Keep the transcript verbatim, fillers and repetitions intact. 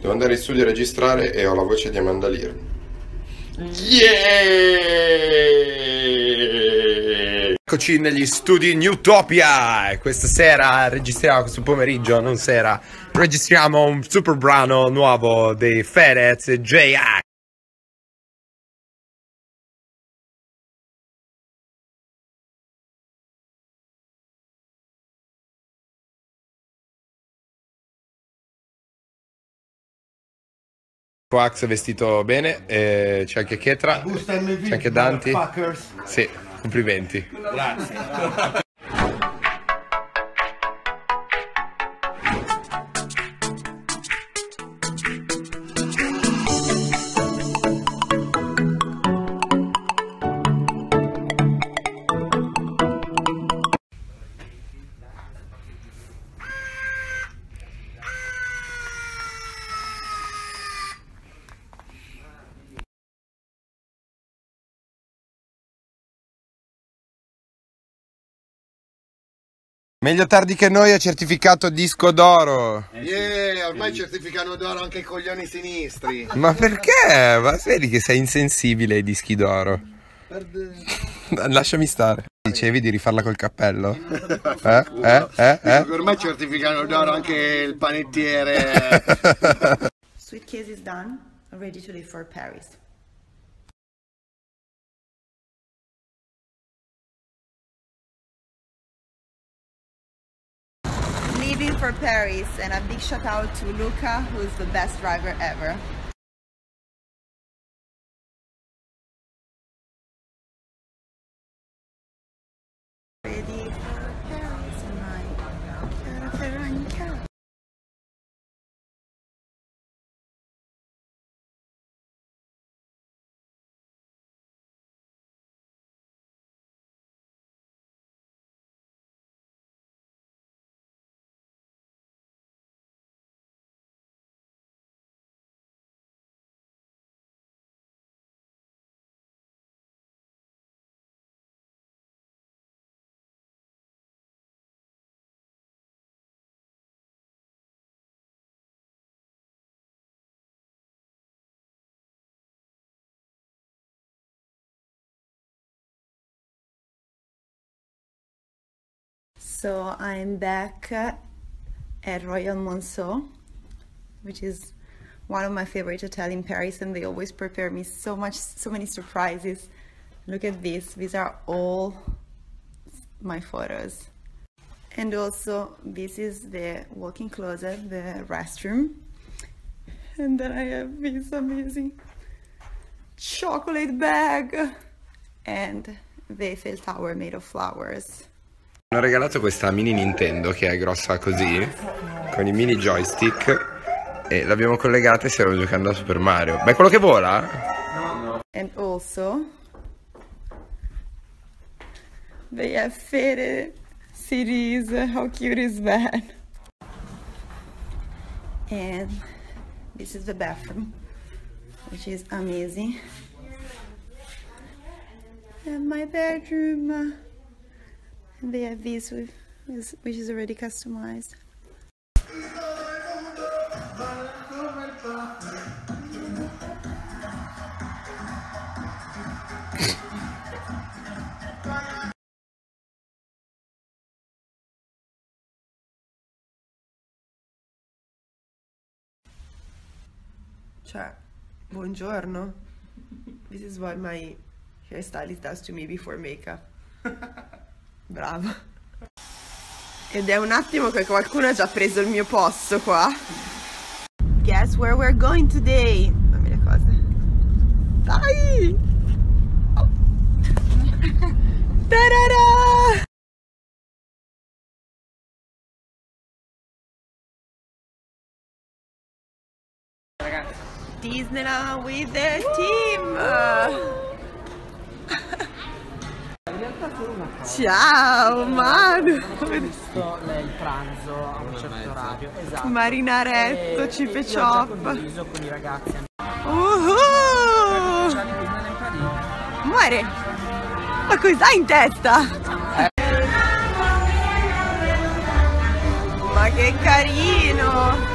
Devo andare in studio a registrare e ho la voce di Amanda Lear. Yeah! Eccoci negli studi Newtopia e questa sera registriamo, questo pomeriggio, non sera, registriamo un super brano nuovo dei Fedez e J-Ax. Ax è vestito bene, e c'è anche Ketra, c'è anche Danti. Sì, complimenti. Grazie. Meglio tardi che noi, ha certificato disco d'oro. Yeah, ormai certificano d'oro anche i coglioni sinistri. Ma perché? Ma vedi che sei insensibile ai dischi d'oro. Lasciami stare. Dicevi di rifarla col cappello? Eh? Eh? Eh? Eh? Ormai certificano d'oro anche il panettiere. Suitcase is done, ready to leave for Paris. Leaving for Paris, and a big shout out to Luca, who's the best driver ever. Ready for Paris in my caravan car. So I'm back at Royal Monceau, which is one of my favorite hotels in Paris, and they always prepare me so much, so many surprises. Look at this, these are all my photos. And also this is the walk-in closet, the restroom. And then I have this amazing chocolate bag and the Eiffel Tower made of flowers. Mi hanno regalato questa mini Nintendo che è grossa così, con i mini joystick, e l'abbiamo collegata e stiamo giocando a Super Mario. Ma è quello che vola? No. And also they have faded C Ds. How cute is that? And this is the bathroom, which is amazing. And my bedroom. And they have this, with, which is already customized. Cioè, buongiorno. This is what my hairstylist does to me before makeup. Bravo. Ed è un attimo che qualcuno ha già preso il mio posto qua. Guess where we're going today? Dammi le cose. Dai! Oh. Ta-da-da! Ragazzi, Disneyland with the team! Ciao Manu! Ho visto il pranzo a un certo orario, esatto. Marinaretto, e, chip e e chop. L'ho già condiviso con i ragazzi. Uhuh! Muore! Ma cos'hai in testa? Ma che carino!